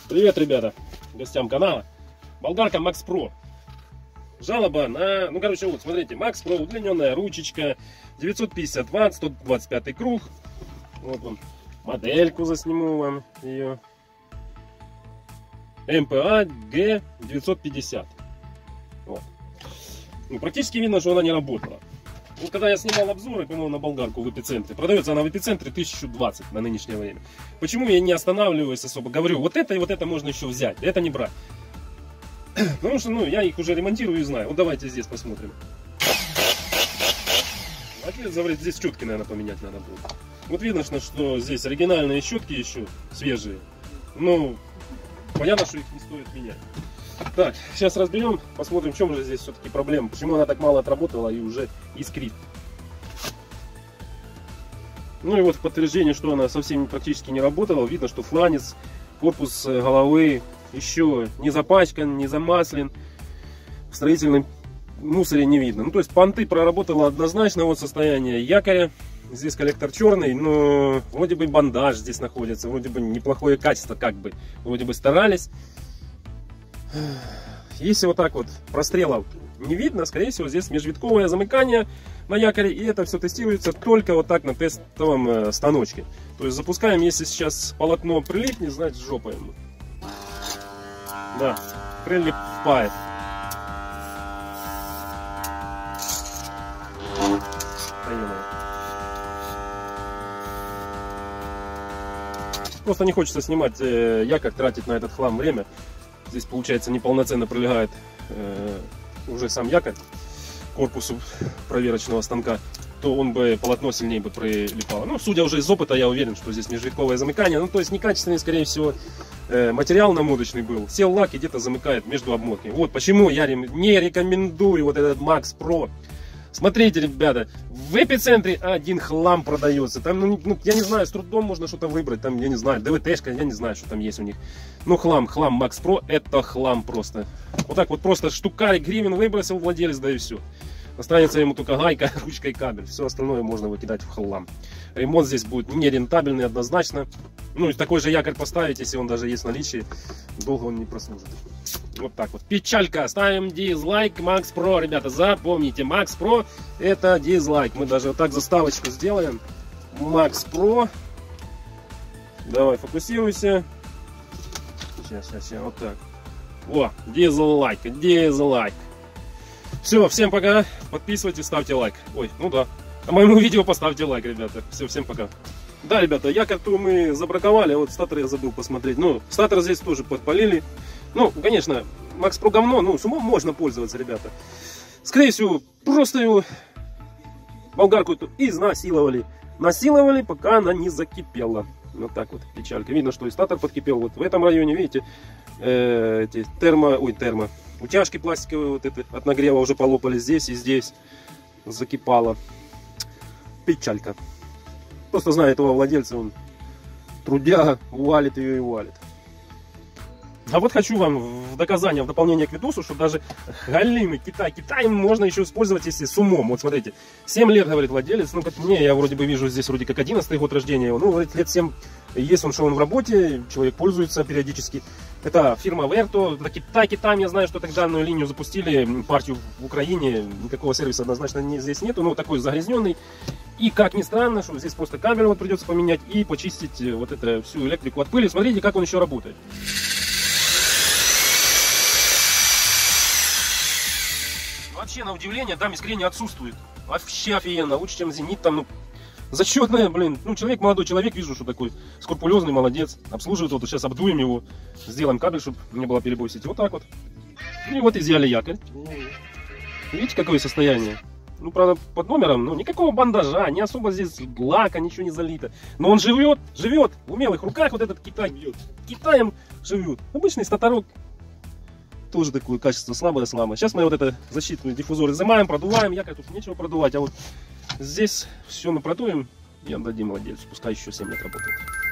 Привет, ребята, гостям канала. Болгарка Max Pro. Жалоба на, вот смотрите, Max Pro, удлиненная ручечка, 950 Вт, 125 круг. Вот он, модельку засниму вам ее. МПА G950. Вот. Ну, практически видно, что она не работала. Вот когда я снимал обзоры, по-моему, на болгарку в эпицентре, продается она в эпицентре 1020 на нынешнее время. Почему я не останавливаюсь особо? Говорю, вот это и вот это можно еще взять, это не брать. Потому что, я их уже ремонтирую и знаю. Вот давайте здесь посмотрим. Ответ говорит, здесь щетки, наверное, поменять надо будет. Вот видно, что здесь оригинальные щетки еще свежие. Но понятно, что их не стоит менять. Так, сейчас разберем, посмотрим, в чем же здесь все-таки проблема. Почему она так мало отработала и уже искрит. Ну и вот в подтверждение, что она совсем практически не работала. Видно, что фланец, корпус головы еще не запачкан, не замаслен. В строительном мусоре не видно. Ну то есть понты проработала однозначно. Вот состояние якоря. Здесь коллектор черный, но вроде бы бандаж здесь находится. Вроде бы неплохое качество, как бы. Вроде бы старались. Если вот так вот прострелов не видно, скорее всего здесь межвитковое замыкание на якоре, и это все тестируется только вот так на тестовом станочке. То есть запускаем, если сейчас полотно прилипнет, значит жопа ему. Да, прилипает. Просто не хочется снимать якорь, тратить на этот хлам время. Здесь, получается, неполноценно прилегает уже сам якорь к корпусу проверочного станка, то он бы полотно сильнее бы прилипало. Ну, судя уже из опыта, я уверен, что здесь межвитковое замыкание. Ну, то есть некачественный, скорее всего, материал намоточный был. Сел лак и где-то замыкает между обмотками. Вот почему я не рекомендую вот этот Max Pro. Смотрите, ребята, в эпицентре один хлам продается. Там, я не знаю, с трудом можно что-то выбрать. Там, я не знаю, ДВТшка, я не знаю, что там есть у них. Ну, хлам Max Pro, это хлам просто. Вот так вот просто штукарик гривен выбросил владелец, да и все. Останется ему только гайка, ручка и кабель. Все остальное можно выкидать в хлам. Ремонт здесь будет нерентабельный однозначно. Ну, и такой же якорь поставить, если он даже есть в наличии, долго он не прослужит. Вот так вот. Печалька. Ставим дизлайк Max Pro, ребята. Запомните, Max Pro это дизлайк. Мы даже вот так заставочку сделаем. Max Pro. Давай, фокусируйся. Сейчас. Вот так. О, дизлайк. Все, всем пока. Подписывайтесь, ставьте лайк. Ой, ну да. А моему видео поставьте лайк, ребята. Все, всем пока. Да, ребята, якорь-то мы забраковали, а вот статор я забыл посмотреть. Ну, статор здесь тоже подпалили. Ну, конечно, Max Pro говно, ну, с умом можно пользоваться, ребята. Скорее всего, просто его болгарку эту изнасиловали. Насиловали, пока она не закипела. Вот так вот, печалька. Видно, что и статор подкипел. Вот в этом районе, видите, эти утяжки пластиковые вот это от нагрева уже полопали здесь и здесь. Закипало. Печалька. Просто знаю этого владельца, он трудяга, валит ее и валит. А вот хочу вам в доказание, в дополнение к видосу, что даже галимый Китай можно еще использовать, если с умом. Вот смотрите, 7 лет, говорит владелец, ну как мне, я вроде бы вижу здесь вроде как 11-й год рождения его, ну говорит, лет 7 есть он, что он в работе, человек пользуется периодически. Это фирма Verto, Китай, я знаю, что так данную линию запустили, партию в Украине, никакого сервиса однозначно здесь нету, но такой загрязненный. И как ни странно, что здесь просто кабель вот придется поменять и почистить вот это всю электрику от пыли. Смотрите, как он еще работает. Вообще, на удивление, там искрение отсутствует. Вообще офигенно, лучше, чем Зенит там, зачетная, блин. Ну, человек, молодой человек, вижу, что такой скрупулезный, молодец. Обслуживает, вот сейчас обдуем его, сделаем кабель, чтобы не было перебоя сети. Вот так вот. И вот изъяли якорь. Видите, какое состояние? Ну, правда, под номером, никакого бандажа, не особо здесь лака, ничего не залито. Но он живет, в умелых руках вот этот Китай бьет. Китаем живет. Обычный статорок. Тоже такое качество слабое. Сейчас мы вот это защитный диффузор изымаем, продуваем. Якорь тут нечего продувать, а вот здесь все мы продуем и отдадим владельцу. Пускай еще 7 лет работает.